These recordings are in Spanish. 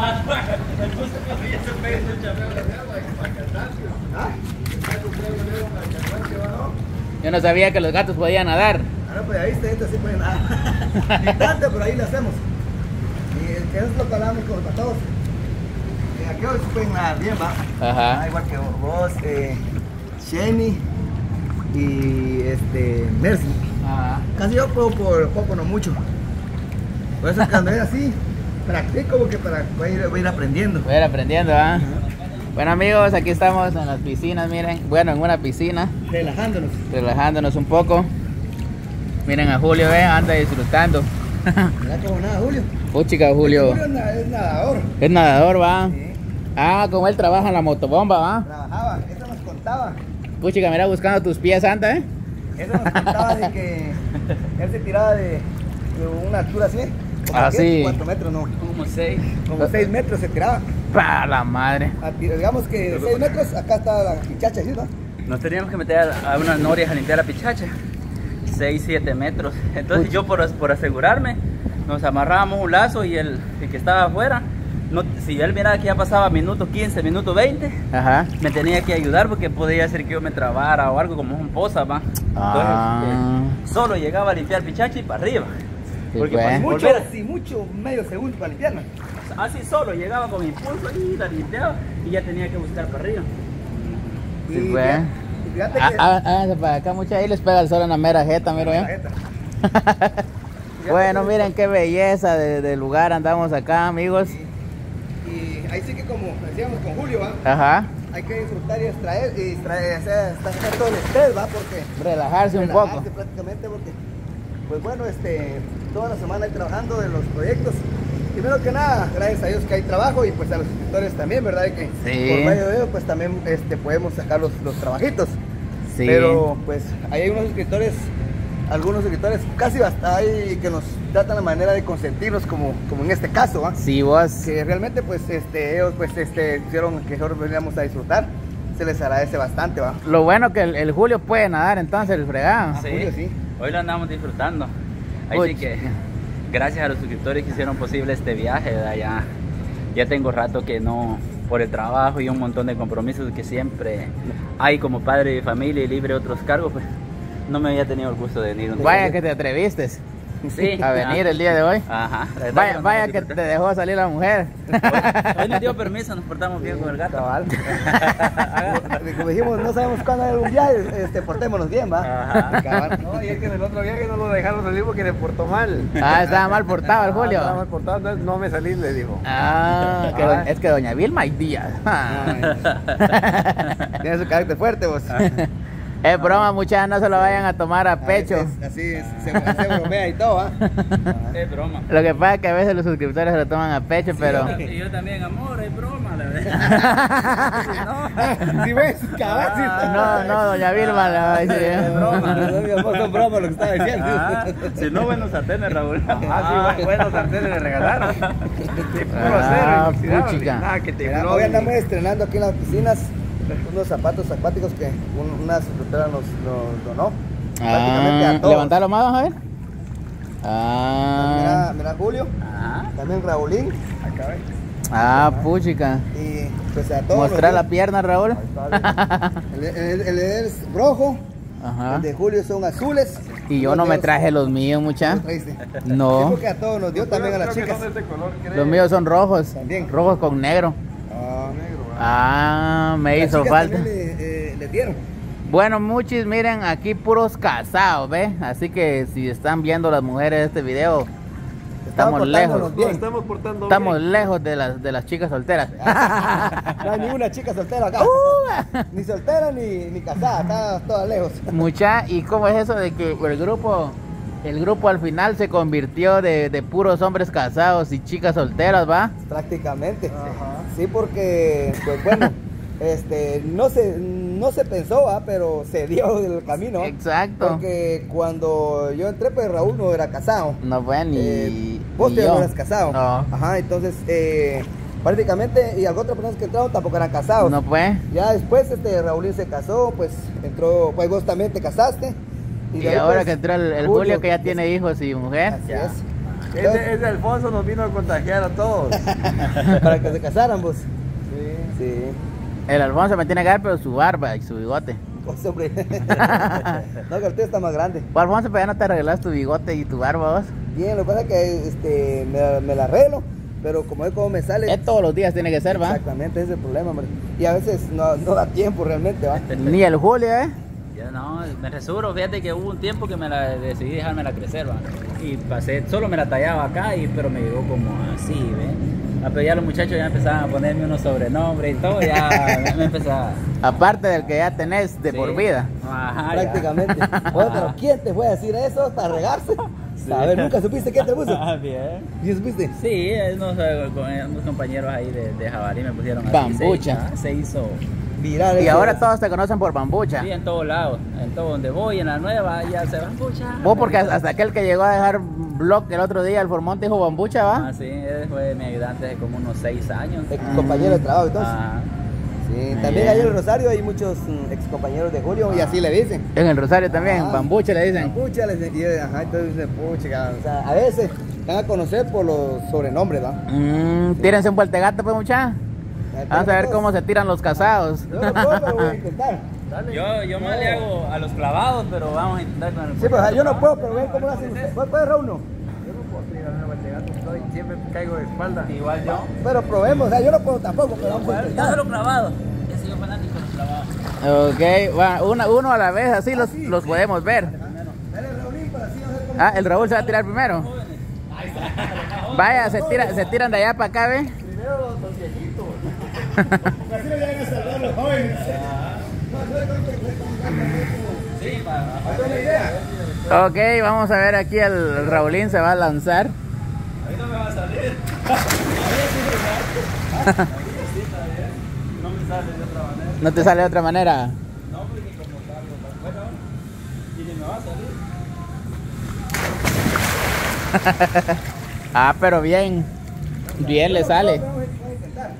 Yo no sabía que los gatos podían nadar. Ahora pues ahí está, sí pueden nadar. Ni tanto, pero ahí lo hacemos. Y que es lo que hablamos con los patos. Aquí hoy se pueden nadar bien, va. Ajá. Igual que vos, Sheni y Mercy. Ajá. Casi yo puedo por poco, no mucho. Por eso cuando es así, practico porque voy a ir aprendiendo. Voy a ir aprendiendo, ¿ah? Bueno amigos, aquí estamos en las piscinas, miren. Bueno, en una piscina. Relajándonos un poco. Miren a Julio, anda disfrutando. Mira cómo nada, Julio. Puchica, Julio. Julio es nadador. Es nadador, va. Sí. Ah, como él trabaja en la motobomba, va. Trabajaba, eso nos contaba. Puchica, mira, buscando tus pies, anda, Eso nos contaba de que él se tiraba de una altura así. Ah, sí. 4 metros, no. Como 6. Como 6 metros se tiraba. Pa' la madre. Digamos que 6 metros, acá está la pichacha, ¿sí, no? Nos teníamos que meter a unas norias a limpiar la pichacha. 6, 7 metros. Entonces yo por asegurarme, nos amarrábamos un lazo y el que estaba afuera, si él miraba que ya pasaba minuto 15, minuto 20, Ajá. me tenía que ayudar porque podía ser que yo me trabara o algo como un poza, va. Entonces solo llegaba a limpiar pichacha y para arriba. Sí, Porque pues. Mucho, medio segundo para limpiarla. así solo llegaba con impulso y la limpiaba y ya tenía que buscar para arriba. Sí, Y pues. fíjate que... Para acá mucha ahí les pega el sol en la mera jeta, miro yo. Bueno, miren qué belleza de lugar andamos acá, amigos. Y ahí sí que como decíamos con Julio, ¿va? Ajá. Hay que disfrutar y extraer, o sea, sacar todo el estrés, ¿va? Porque Relajarse un poco. prácticamente porque, pues bueno, toda la semana hay trabajando de los proyectos. Primero que nada, gracias a Dios que hay trabajo y pues a los suscriptores también, ¿verdad? Y que Sí. por medio de ellos pues también podemos sacar los trabajitos. Sí. Pero pues ahí hay unos suscriptores, algunos suscriptores casi hasta ahí que nos tratan la manera de consentirnos como en este caso, ¿va? Sí, vos. Que realmente pues ellos pues hicieron que nosotros veníamos a disfrutar. Se les agradece bastante, ¿va? Lo bueno que el Julio puede nadar entonces, el fregado. Ah, Julio, sí. Hoy lo andamos disfrutando. Ahí Uy. sí que gracias a los suscriptores que hicieron posible este viaje, ¿verdad? Ya tengo rato que no, por el trabajo y un montón de compromisos que siempre hay como padre de familia y libre de otros cargos, pues no me había tenido el gusto de venir. Vaya que te atreviste Sí, a venir el día de hoy. Ajá. la verdad que lo Vaya andamos que te disfrutando. dejó salir la mujer. Hoy nos dio permiso, nos portamos bien con el gato. Cabal. Como dijimos, no sabemos cuándo hay un viaje, portémonos bien, ¿va? Ajá. Cabal. No, y es que en el otro viaje no lo dejaron salir porque le portó mal. Ah, estaba mal portado el Julio. Estaba mal portado, entonces no me salí, le dijo. Ah, es que doña Vilma hay días. Tiene su carácter fuerte, vos. Es broma, muchachos, no se lo vayan a tomar a pecho. Así se bromea y todo, ¿va? Es broma. Lo que pasa es que a veces los suscriptores se lo toman a pecho, pero... Y yo también, amor, es broma, la verdad. Si ves, cabal, sí. No, doña Vilma le va a decir. Es broma, son bromas lo que estaba diciendo. Si no, buenos sartenes, Raúl. Ah, sí, buenos sartenes le regalaron. De puro Ah, acero inoxidable. puchica. Nada que te Mira, hoy andamos estrenando aquí en las piscinas unos zapatos acuáticos que una suscriptora nos donó. Prácticamente a todos. Levantalo más, vamos a ver. Ah, Mira Julio, Ajá. también Raulín puchica. y pues a todos. Mostrar la pierna, Raúl. El es rojo, Ajá. el de Julio son azules. Y yo no me traje los míos, mucha. ¿No traíste? No. Sí, porque a todos nos dio también a las Creo que chicas. son de este color, creo. Los míos son rojos. También. Rojos con negro. Ah, Negro, Me las hizo chicas falta. también le dieron. Bueno, muchis, miren, aquí puros casados, ¿ves? Así que si están viendo las mujeres este video, estamos lejos. portándonos bien. Estamos portando Estamos bien. lejos de las chicas solteras. No hay ninguna chica soltera acá. Ni soltera ni casada, está todas lejos. Mucha, ¿y cómo es eso de que el grupo al final se convirtió de puros hombres casados y chicas solteras, va? Prácticamente. Ajá. Sí, porque, pues bueno, no se pensó, ¿va? Pero se dio el camino. ¿va? Exacto. Porque cuando yo entré, pues Raúl no era casado. No fue ni... Vos ni ya yo. no eras casado. No. Ajá, entonces, prácticamente, y las otras personas que entraron tampoco eran casados. No fue. Ya después, Raúlín se casó, pues entró, pues vos también te casaste. Y de ahí, ahora pues, que entró el Julio que ya tiene hijos y mujer. Así es. Ese Alfonso nos vino a contagiar a todos. Para que se casaran, vos. Sí. Sí. El Alfonso me tiene que dar, pero su barba y su bigote. Pues, hombre. No, que el tío está más grande. Pues, Alfonso, pero ya no te arreglas tu bigote y tu barba, vos. Bien, lo que pasa es que me la arreglo, pero como es como me sale. Es todos los días tiene que ser, ¿va? Exactamente, ese es el problema, hombre. Y a veces no da tiempo realmente, ¿va? Ni el Julio, Ya no, me resuro, fíjate que hubo un tiempo que decidí dejármela crecer, ¿va? Y pasé, solo me la tallaba acá, pero me llegó como así, ¿ves? Pero ya los muchachos ya empezaban a ponerme unos sobrenombres y todo, ya me empezaba. Aparte del que ya tenés de Sí. por vida. Ajá, Prácticamente. Bueno, pero ¿quién te fue a decir eso para regarse? Sí. A ver, ¿nunca supiste quién te puso? Ah, bien. ¿Sí supiste? Sí, unos compañeros ahí de Jabalí me pusieron así. Bambucha. Se hizo. Viral. Y eso. ahora todos te conocen por Bambucha. Sí, en todos lados, en todo donde voy, en la nueva, ya se Bambucha. Vos porque hasta aquel que llegó a dejar blog el otro día, el Formonte dijo Bambucha, ¿va? Ah, sí, él fue mi ayudante de como unos 6 años. Ex compañero de trabajo, entonces. Ajá. Sí, también ahí en el Rosario hay muchos ex compañeros de Julio y así le dicen. En el Rosario también, Ah. Bambucha le dicen. Pucha, ajá, entonces dicen, pucha, o sea, a veces van a conocer por los sobrenombres, ¿va? Tírense un vueltegato, pues, mucha. Vamos a ver cómo se tiran los casados. Yo no puedo, pero voy a intentar. Yo más le hago a los clavados, pero vamos a intentar con el Sí, pues yo no puedo, pero ven cómo lo hacen ustedes. ¿Puede, Raúl? No? Yo no puedo tirarme a gato, siempre caigo de espalda. Igual yo. Pero probemos, o sea, yo no puedo tampoco, pero vamos a Yo intentar. solo clavado. Yo soy fanático de los clavados. Ok, va, uno a la vez, así los podemos ver. Dale, Raúlín, para así hacer como... Ah, el Raúl se va a tirar primero. Vaya, se tiran de allá para acá, ¿ve? Primero los viejitos. Así le llegan a salvar los jóvenes. Sí, para. ¿Hay una idea? Ok, vamos a ver aquí el Raulín se va a lanzar. Ahí no me va a salir. No me sale de otra manera. ¿No te sale de otra manera? No, porque como salgo tan bueno, y ni me va a salir. Ah, pero bien. Bien le sale. Vamos a intentar.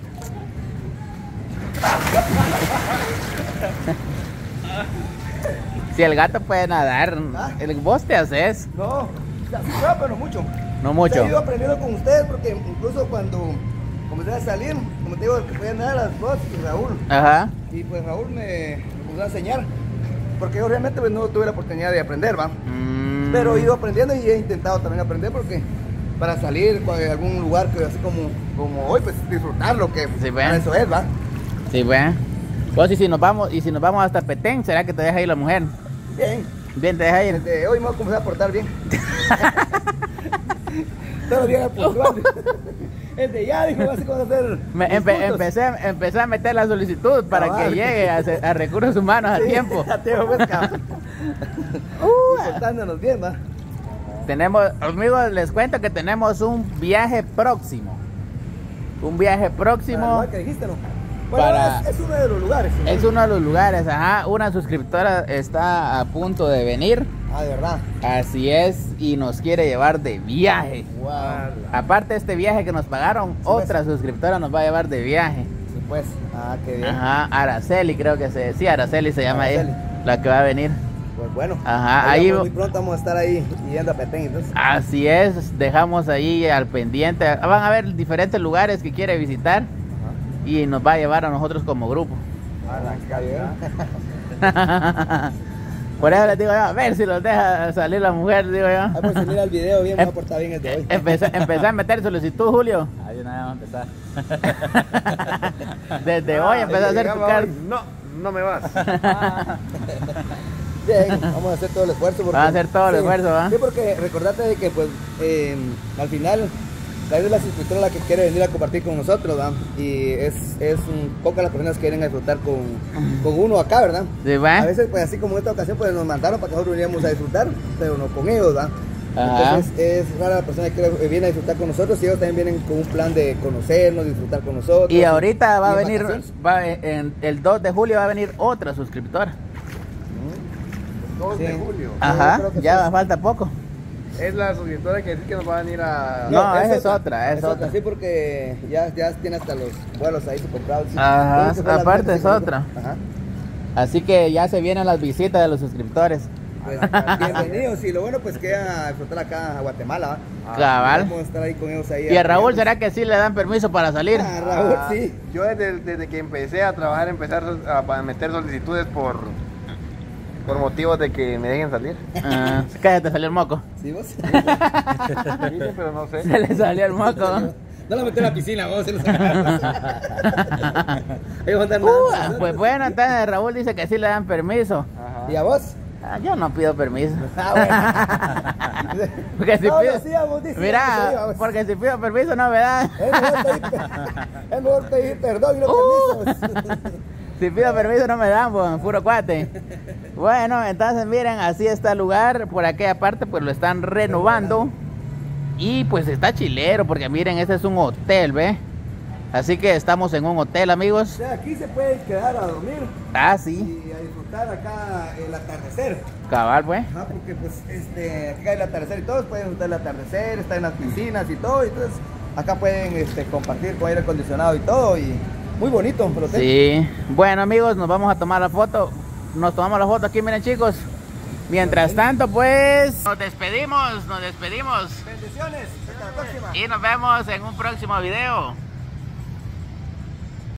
Si el gato puede nadar, vos te haces. No, o sea, sí puedo, pero no mucho. No mucho. He ido aprendiendo con ustedes porque incluso cuando comencé a salir, como te digo, el que podía nadar las dos, Raúl. Ajá. Y pues Raúl me puso a enseñar. Porque yo realmente pues, no tuve la oportunidad de aprender, ¿va? Pero he ido aprendiendo y he intentado también aprender porque para salir a algún lugar que así como hoy, pues disfrutar lo que Sí, para eso es, ¿va? Sí, pues. Vos y si nos vamos hasta Petén, ¿será que te deja ir la mujer? Bien. Bien, te deja ir. Desde hoy me voy a comenzar a portar bien. Todos los días puntual. Desde ya dijo, así como hacer. Empecé a meter la solicitud para que llegue a recursos humanos a tiempo. A tiempo, pues, cabrón. Y portándonos bien, ¿va? Tenemos, amigos, les cuento que tenemos un viaje próximo. Un viaje próximo. ¿Qué dijiste, no? Bueno, Para- es uno de los lugares. ¿no? Es uno de los lugares, ajá. Una suscriptora está a punto de venir. Ah, de verdad. Así es, y nos quiere llevar de viaje. Wow. Aparte de este viaje que nos pagaron, otra suscriptora nos va a llevar de viaje. Sí, pues. Ah, qué bien. Ajá, Araceli creo que sí, Araceli se llama Araceli. ella, la que va a venir. Pues bueno. Ajá, Ahí ahí- muy pronto vamos a estar ahí yendo a Petén, entonces. Así es, dejamos ahí al pendiente. Van a haber diferentes lugares que quiere visitar y nos va a llevar a nosotros como grupo. Ah, está bien. Por eso les digo yo, a ver si los deja salir la mujer, digo yo. Ah, pues si mira el video bien, me voy a portar bien el de hoy. Empecé a meter solicitud, Julio. Ahí una vez vamos a empezar. Desde hoy empecé a hacer tu Llegamos carta. hoy. No me vas. Bien, vamos a hacer todo el esfuerzo. Porque, Vamos a hacer todo el sí, esfuerzo, ¿va? Sí, porque recordate de que pues al final es la suscriptora la que quiere venir a compartir con nosotros, ¿verdad? Y es pocas las personas que vienen a disfrutar con uno acá, ¿verdad? Sí, va. A veces, pues así como en esta ocasión, pues nos mandaron para que nosotros viniéramos a disfrutar, pero no con ellos, ¿verdad? Ajá. Entonces es rara la persona que viene a disfrutar con nosotros y ellos también vienen con un plan de conocernos, disfrutar con nosotros. Y ahorita va a y en venir, vacaciones. en el 2 de julio va a venir otra suscriptora. 2 de Sí. julio. Ajá, creo que ya sí. falta poco. Es la suscriptora que dice que nos va a venir a... No, esa es otra, es otra. Sí, porque ya tiene hasta los vuelos ahí comprados. Sí. Ajá, Creo que fue las aparte veces es que nos otra. dijo. Ajá. Así que ya se vienen las visitas de los suscriptores. pues bienvenidos. Y lo bueno pues que a disfrutar acá a Guatemala. Cabal. Vamos a estar ahí con ellos ahí. ¿Y a Raúl será que sí le dan permiso para salir? A Raúl sí. Yo desde que empecé a trabajar, empezar a meter solicitudes por motivos de que me dejen salir. Cállate, salió el moco. ¿Sí vos? Sí, pero no sé. Se le salió el moco. No la meté en la piscina, vos. Ellos van a andar nada. Pues bueno, entonces Raúl dice que sí le dan permiso. Ajá. ¿Y a vos? Yo no pido permiso. Bueno. Porque si No, pido, decíamos, mira, porque si pido permiso no me dan. Es mejor pedir perdón y no permisos. Si pido permiso no me dan, pues, puro cuate. Bueno, entonces miren, así está el lugar. Por aquella parte pues lo están renovando. Y pues está chilero, porque miren, este es un hotel, ¿ve? Así que estamos en un hotel, amigos. O sea, aquí se pueden quedar a dormir. Ah, sí. Y a disfrutar acá el atardecer. Cabal, pues. Ajá, porque pues acá hay el atardecer y todos pueden disfrutar el atardecer, estar en las piscinas y todo. Y entonces acá pueden compartir con aire acondicionado y todo. Y muy bonito el hotel. Sí. Bueno, amigos, nos vamos a tomar la foto. Nos tomamos la foto aquí, miren, chicos. Mientras tanto, pues, nos despedimos. Bendiciones, hasta la próxima. Y nos vemos en un próximo video.